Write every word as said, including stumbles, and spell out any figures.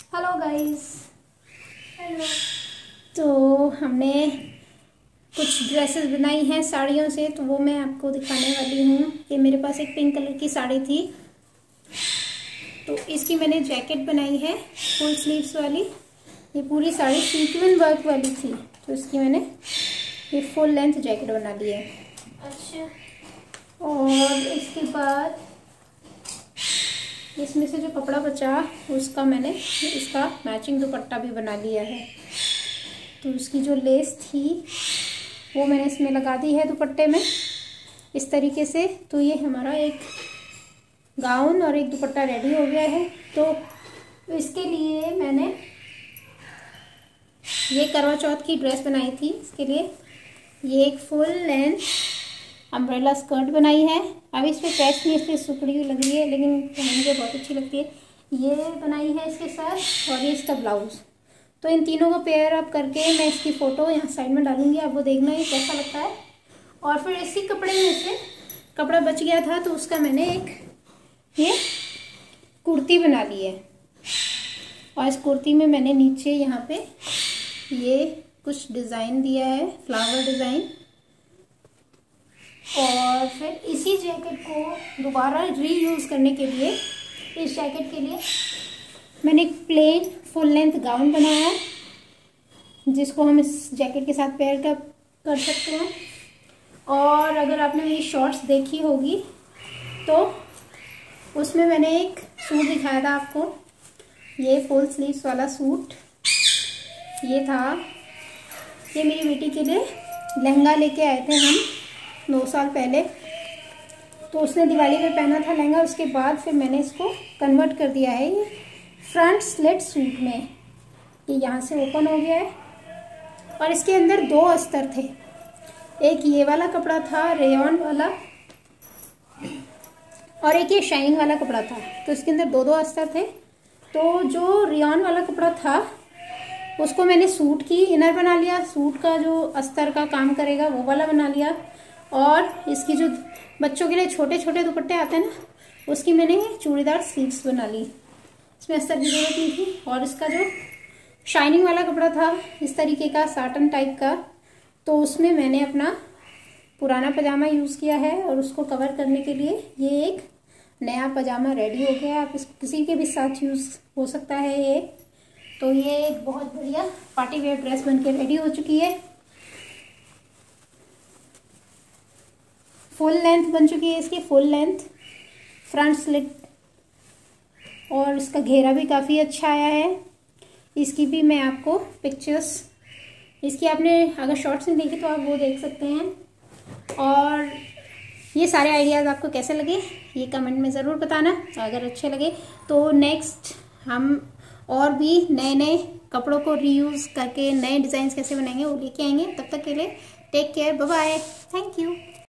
Hello guys. Hello. तो हमने कुछ ड्रेसेस बनाई हैं साड़ियों से, तो वो मैं आपको दिखाने वाली हूँ। ये मेरे पास एक पिंक कलर की साड़ी थी, तो इसकी मैंने जैकेट बनाई है फुल स्लीव्स वाली। ये पूरी साड़ी सीक्वेंस वर्क वाली थी, तो इसकी मैंने ये फुल लेंथ जैकेट बना ली है। अच्छा। और इसके बाद इसमें से जो कपड़ा बचा उसका मैंने इसका मैचिंग दुपट्टा भी बना लिया है। तो उसकी जो लेस थी वो मैंने इसमें लगा दी है दुपट्टे में इस तरीके से। तो ये हमारा एक गाउन और एक दुपट्टा रेडी हो गया है। तो इसके लिए मैंने ये करवा चौथ की ड्रेस बनाई थी। इसके लिए ये एक फुल लेंथ अम्ब्रेला स्कर्ट बनाई है। अब इस पर पैच नहीं, इसलिए सुकड़ी हुई लग रही है, लेकिन मुझे बहुत अच्छी लगती है। ये बनाई है इसके साथ, और ये इसका ब्लाउज। तो इन तीनों को पेयर अप करके मैं इसकी फ़ोटो यहाँ साइड में डालूंगी, आप वो देखना ये कैसा लगता है। और फिर इसी कपड़े में से कपड़ा बच गया था, तो उसका मैंने एक ये कुर्ती बना ली है। और इस कुर्ती में मैंने नीचे यहाँ पे ये कुछ डिज़ाइन दिया है, फ्लावर डिज़ाइन। और फिर इसी जैकेट को दोबारा रीयूज़ करने के लिए, इस जैकेट के लिए मैंने एक प्लेन फुल लेंथ गाउन बनाया है, जिसको हम इस जैकेट के साथ पेयर कर कर सकते हैं। और अगर आपने मेरी शॉर्ट्स देखी होगी तो उसमें मैंने एक सूट दिखाया था आपको, ये फुल स्लीव्स वाला सूट। ये था, ये मेरी बेटी के लिए लहंगा लेके आए थे हम दो साल पहले। तो उसने दिवाली पे पहना था लहंगा, उसके बाद फिर मैंने इसको कन्वर्ट कर दिया है ये फ्रंट स्लिट सूट में। ये यहाँ से ओपन हो गया है और इसके अंदर दो अस्तर थे। एक ये वाला कपड़ा था रेयॉन वाला, और एक ये शाइनिंग वाला कपड़ा था। तो इसके अंदर दो दो अस्तर थे। तो जो रेयॉन वाला कपड़ा था उसको मैंने सूट की इनर बना लिया, सूट का जो अस्तर का काम करेगा वो वाला बना लिया। और इसकी जो बच्चों के लिए छोटे छोटे दुपट्टे आते हैं ना, उसकी मैंने चूड़ीदार स्लीव्स बना ली, इसमें अस्तर की जरूरत नहीं थी। और इसका जो शाइनिंग वाला कपड़ा था इस तरीके का साटन टाइप का, तो उसमें मैंने अपना पुराना पजामा यूज़ किया है, और उसको कवर करने के लिए ये एक नया पजामा रेडी हो गया। आप इसको किसी के भी साथ यूज़ हो सकता है ये। तो ये एक बहुत बढ़िया पार्टी वेयर ड्रेस बन के रेडी हो चुकी है, फुल लेंथ बन चुकी है इसकी, फुल लेंथ फ्रंट स्लिट। और इसका घेरा भी काफ़ी अच्छा आया है। इसकी भी मैं आपको पिक्चर्स, इसकी आपने अगर शॉर्ट्स नहीं देखी तो आप वो देख सकते हैं। और ये सारे आइडियाज़ आपको कैसे लगे ये कमेंट में ज़रूर बताना। अगर अच्छे लगे तो नेक्स्ट हम और भी नए नए कपड़ों को रीयूज़ करके नए डिज़ाइंस कैसे बनाएंगे वो लेके आएंगे। तब तक के लिए take care, bye bye, thank you.